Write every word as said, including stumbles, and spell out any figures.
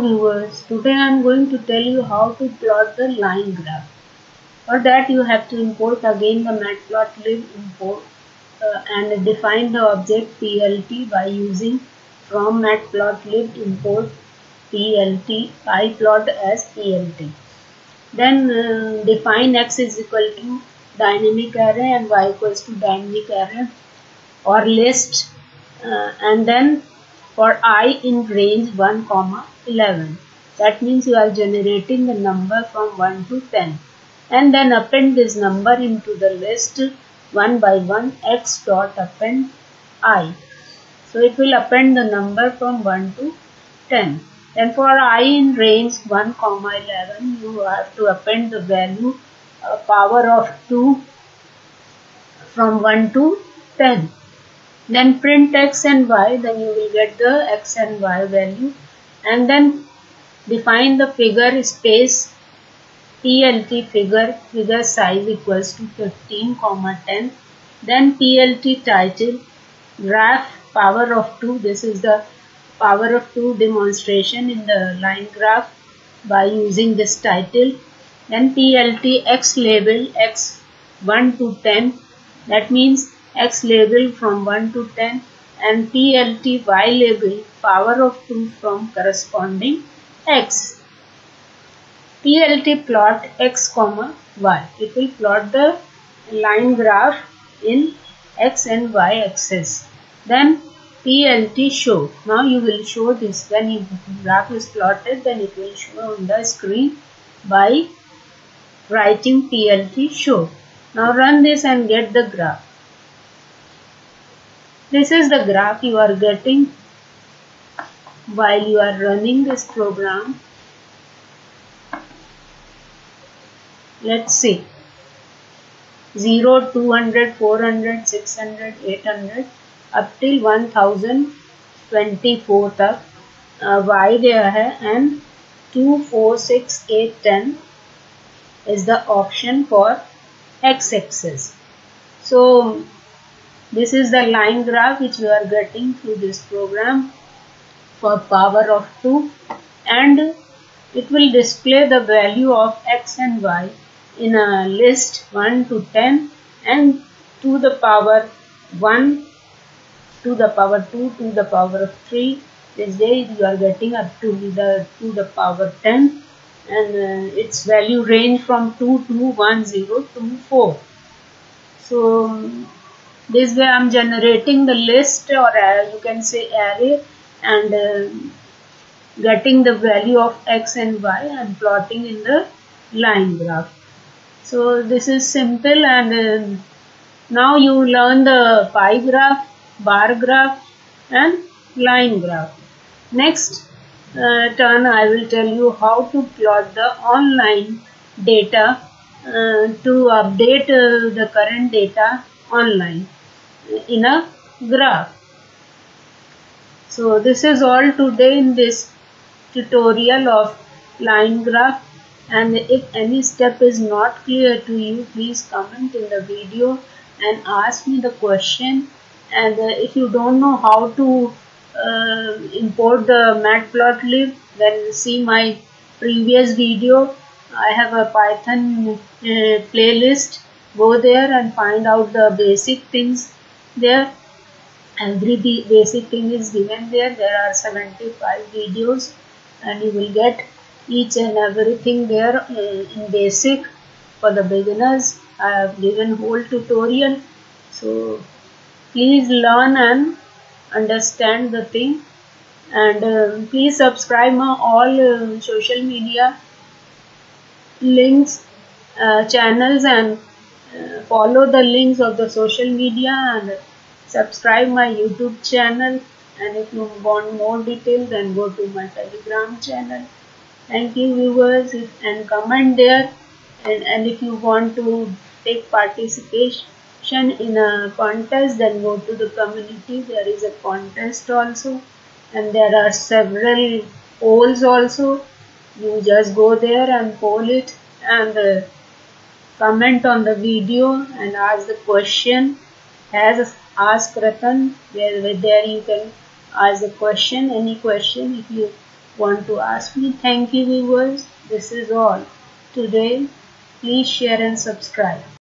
viewers, today I am going to tell you how to plot the line graph. For that you have to import again the matplotlib import uh, and define the object plt by using from matplotlib import plt pyplot as plt. Then uh, define x is equal to dynamic array and y equals to dynamic array or list, uh, and then for I in range one comma eleven. That means you are generating the number from one to ten, and then append this number into the list one by one x dot append I. So it will append the number from one to ten. Then for I in range one comma eleven, you have to append the value uh, power of two from one to ten. Then print x and y, then you will get the x and y value, and then define the figure space plt figure figure size equals to fifteen comma ten. Then plt title graph power of two, this is the power of two demonstration in the line graph by using this title. Then plt x label x one to ten, that means x label from one to ten, and plt y label power of two from corresponding x. Plt plot x comma y, it will plot the line graph in x and y axis. Then plt show, now you will show this when the graph is plotted, then it will show on the screen by writing plt show. Now run this and get the graph. This is the graph you are getting while you are running this program. Let's see, zero, two hundred, four hundred, six hundred, eight hundred up till one thousand twenty-four तक uh, y there है, and two, four, six, eight, ten is the option for x-axis. So this is the line graph which we are getting through this program for power of two, and it will display the value of x and y in a list one to ten and to the power one, to the power two, to the power of three. This way you are getting up to the to the power ten, and uh, its value range from two to one zero to four. So this way I am generating the list, or uh, you can say array, and uh, getting the value of x and y and plotting in the line graph. So this is simple, and uh, now you learn the pie graph, bar graph and line graph. Next uh, turn I will tell you how to plot the online data uh, to update uh, the current data online in a graph. So this is all today in this tutorial of line graph, and if any step is not clear to you, please comment in the video and ask me the question. And uh, if you don't know how to uh, import the matplotlib, then see my previous video. I have a Python uh, playlist. Go there and find out the basic things there. Every basic thing is given there. There are seventy-five videos, and you will get each and everything there uh, in basic. For the beginners, I have given whole tutorial, so please learn and understand the thing. And uh, please subscribe my all uh, social media links, uh, channels, and uh, follow the links of the social media, and subscribe my YouTube channel. And if you want more details, then go to my Telegram channel. Thank you viewers, if, and comment there. And, and if you want to take participation in a contest, then go to the community. There is a contest also, and there are several polls also. You just go there and poll it, and uh, comment on the video and ask the question. As Ask Ratan, where, where there you can ask the question, any question. If you want to ask me. Thank you viewers. This is all today. Please share and subscribe.